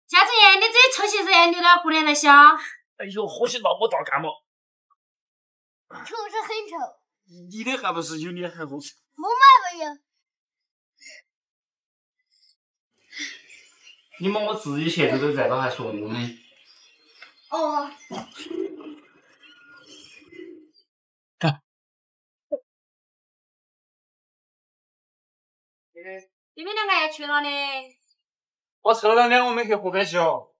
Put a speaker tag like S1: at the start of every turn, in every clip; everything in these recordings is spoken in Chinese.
S1: 夏春燕，你这臭媳妇，你哪过来了香？
S2: 哎呦，喝起那么大干嘛？
S3: 臭是很臭。
S2: 你的还不是有脸还好吃？
S3: 我买不有。
S2: 你妈我自己鞋子都在了，还说我呢？
S3: 哦。
S2: 看。
S1: 你们两个要去哪里？
S2: 我抽了2，我们去喝杯酒。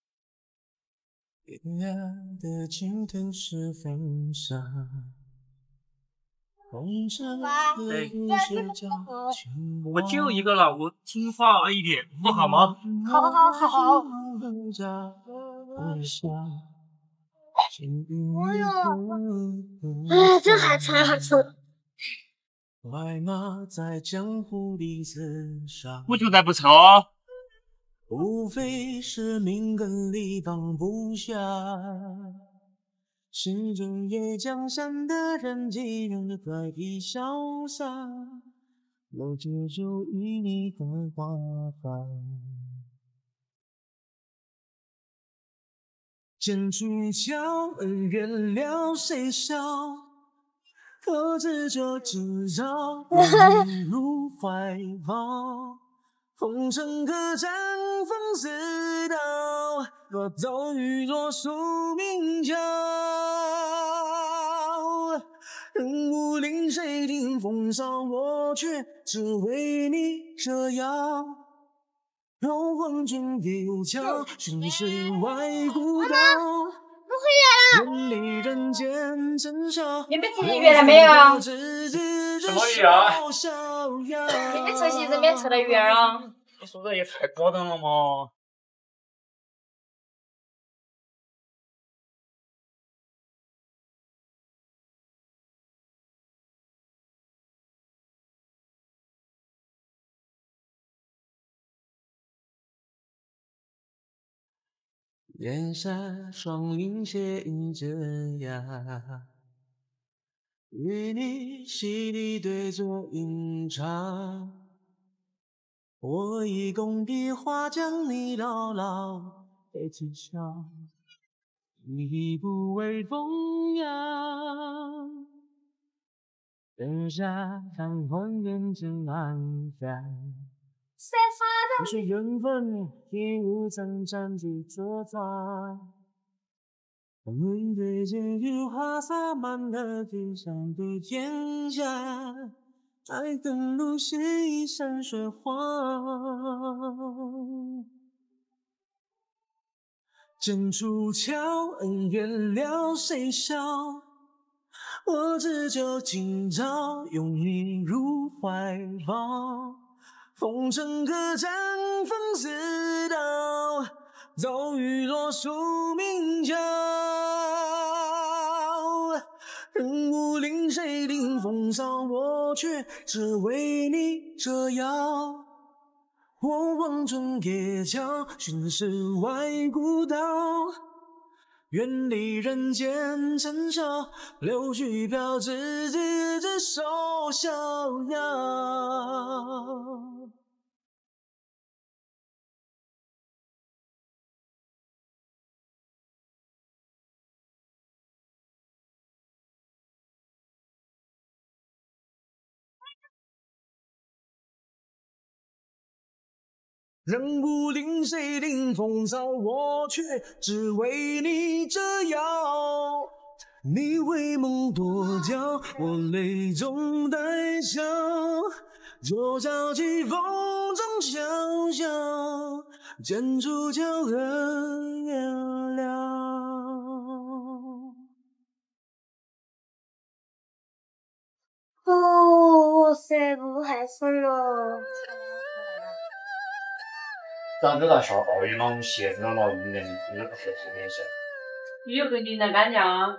S2: 我就一个了，我听话一点，不好吗？
S3: 好。哎呦，哎，这还菜还臭。
S2: 我觉得不臭啊。
S4: 无非是命根里放不下，是正月江山的人几人在地潇洒，我这就与你分花瓣。剑出鞘，恩怨了谁晓？可知这今朝，你入怀抱。红尘客栈风似刀，若遭遇若宿命桥。人无令谁听风骚，我却只为你折腰。若望君夜又悄，寻世外古道。远离人间尘嚣。
S1: 你们自己圆了没有？
S2: 什么鱼啊？
S1: 你们臭媳妇没吃的鱼儿啊？
S2: 你说的也太高档了嘛！
S4: 檐下霜云斜映着呀，与你洗礼对坐饮茶。我以工笔画将你牢牢背刺笑，一步为风扬。灯下泛黄人间阑珊。不是缘分，一无曾沾地作抓。我们对镜雨花洒满了地上的天下，爱恨路是一山水画。剑出鞘，恩怨了谁晓？我只求今朝拥你入怀抱。红尘客栈风似刀，遭遇若宿命桥。人无令谁听风骚，我却只为你折腰。我望春夜悄，寻世外古道。远离人间尘嚣，柳絮飘至执手逍遥。人无令谁听风骚，我却只为你折腰。你为梦多娇，我泪中带笑。左脚起风中潇潇，剑出鞘恩怨了。
S3: 哦，谁不害死了？
S2: 咱这在下暴雨了，我们鞋子都冒雨了，你这不是特别小。
S1: 雨会淋得干净啊。